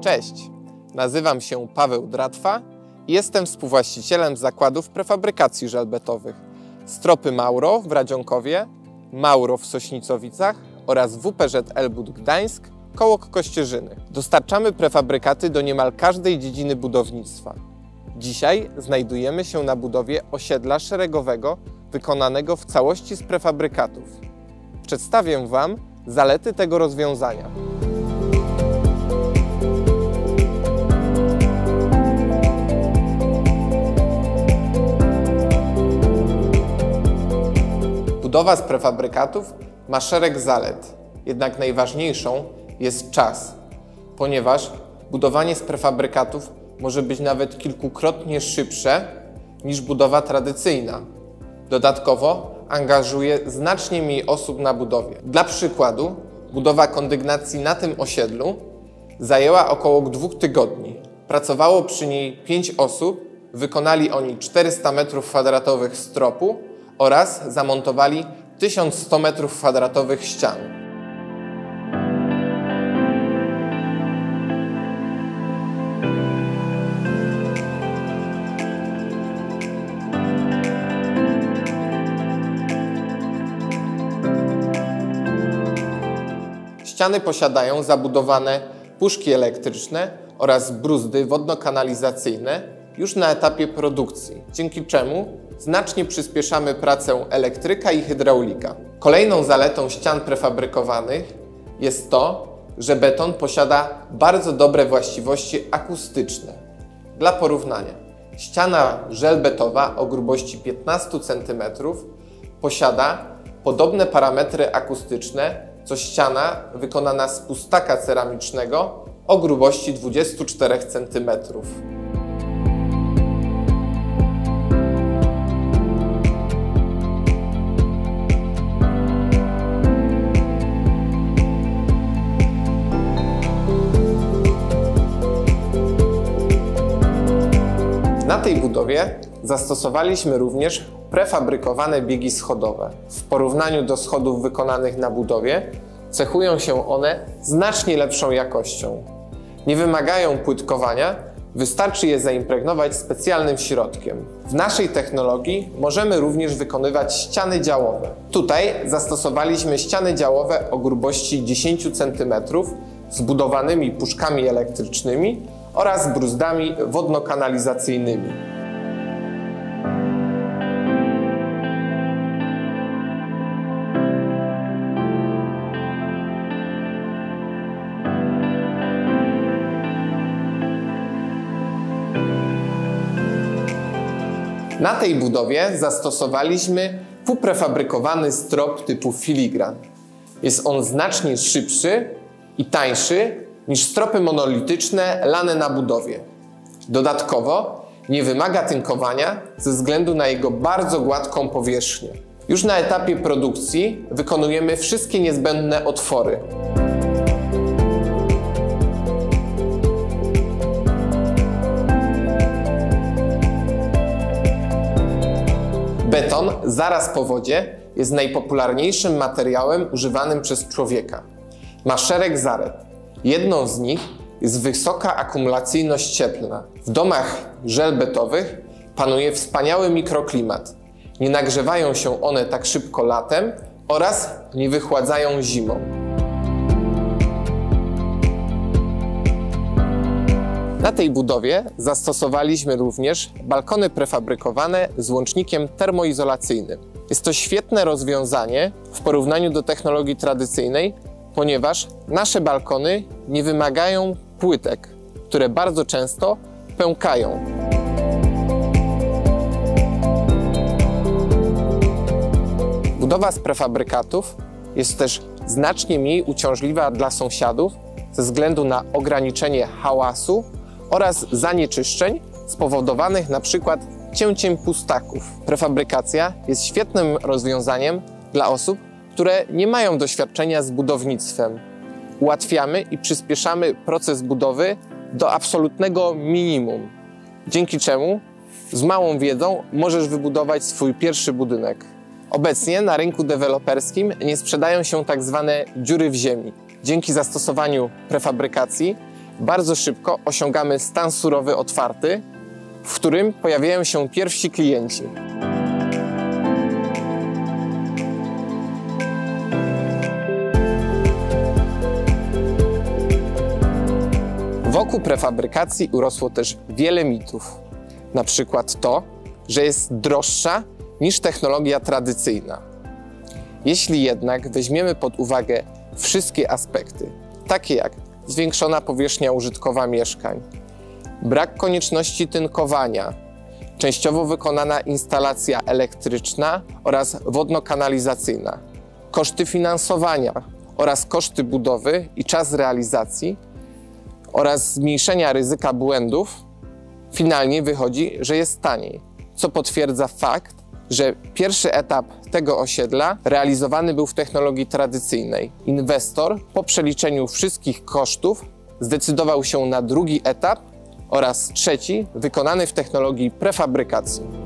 Cześć, nazywam się Paweł Dratwa i jestem współwłaścicielem zakładów prefabrykacji żelbetowych Stropy Mauro w Radzionkowie, Mauro w Sośnicowicach oraz WPŻ Elbut Gdańsk koło Kościerzyny. Dostarczamy prefabrykaty do niemal każdej dziedziny budownictwa. Dzisiaj znajdujemy się na budowie osiedla szeregowego wykonanego w całości z prefabrykatów. Przedstawię Wam zalety tego rozwiązania. Budowa z prefabrykatów ma szereg zalet, jednak najważniejszą jest czas, ponieważ budowanie z prefabrykatów może być nawet kilkukrotnie szybsze niż budowa tradycyjna. Dodatkowo angażuje znacznie mniej osób na budowie. Dla przykładu, budowa kondygnacji na tym osiedlu zajęła około 2 tygodni. Pracowało przy niej 5 osób, wykonali oni 400 m2 stropu oraz zamontowali 1100 m2 ścian. Ściany posiadają zabudowane puszki elektryczne oraz bruzdy wodno-kanalizacyjne już na etapie produkcji, dzięki czemu znacznie przyspieszamy pracę elektryka i hydraulika. Kolejną zaletą ścian prefabrykowanych jest to, że beton posiada bardzo dobre właściwości akustyczne. Dla porównania, ściana żelbetowa o grubości 15 cm posiada podobne parametry akustyczne co ściana wykonana z pustaka ceramicznego o grubości 24 cm. Na tej budowie zastosowaliśmy również prefabrykowane biegi schodowe. W porównaniu do schodów wykonanych na budowie cechują się one znacznie lepszą jakością. Nie wymagają płytkowania, wystarczy je zaimpregnować specjalnym środkiem. W naszej technologii możemy również wykonywać ściany działowe. Tutaj zastosowaliśmy ściany działowe o grubości 10 cm z budowanymi puszkami elektrycznymi oraz bruzdami wodno-kanalizacyjnymi. Na tej budowie zastosowaliśmy półprefabrykowany strop typu filigran. Jest on znacznie szybszy i tańszy niż stropy monolityczne lane na budowie. Dodatkowo nie wymaga tynkowania ze względu na jego bardzo gładką powierzchnię. Już na etapie produkcji wykonujemy wszystkie niezbędne otwory. Beton zaraz po wodzie jest najpopularniejszym materiałem używanym przez człowieka. Ma szereg zalet. Jedną z nich jest wysoka akumulacyjność cieplna. W domach żelbetowych panuje wspaniały mikroklimat. Nie nagrzewają się one tak szybko latem oraz nie wychładzają zimą. Na tej budowie zastosowaliśmy również balkony prefabrykowane z łącznikiem termoizolacyjnym. Jest to świetne rozwiązanie w porównaniu do technologii tradycyjnej, ponieważ nasze balkony nie wymagają płytek, które bardzo często pękają. Budowa z prefabrykatów jest też znacznie mniej uciążliwa dla sąsiadów ze względu na ograniczenie hałasu oraz zanieczyszczeń spowodowanych np. cięciem pustaków. Prefabrykacja jest świetnym rozwiązaniem dla osób, które nie mają doświadczenia z budownictwem. Ułatwiamy i przyspieszamy proces budowy do absolutnego minimum, dzięki czemu z małą wiedzą możesz wybudować swój pierwszy budynek. Obecnie na rynku deweloperskim nie sprzedają się tak zwane dziury w ziemi. Dzięki zastosowaniu prefabrykacji bardzo szybko osiągamy stan surowy otwarty, w którym pojawiają się pierwsi klienci. Wokół prefabrykacji urosło też wiele mitów. Na przykład to, że jest droższa niż technologia tradycyjna. Jeśli jednak weźmiemy pod uwagę wszystkie aspekty, takie jak zwiększona powierzchnia użytkowa mieszkań, brak konieczności tynkowania, częściowo wykonana instalacja elektryczna oraz wodno-kanalizacyjna, koszty finansowania oraz koszty budowy i czas realizacji oraz zmniejszenia ryzyka błędów, finalnie wychodzi, że jest taniej, co potwierdza fakt, że pierwszy etap tego osiedla realizowany był w technologii tradycyjnej. Inwestor po przeliczeniu wszystkich kosztów zdecydował się na drugi etap oraz trzeci wykonany w technologii prefabrykacji.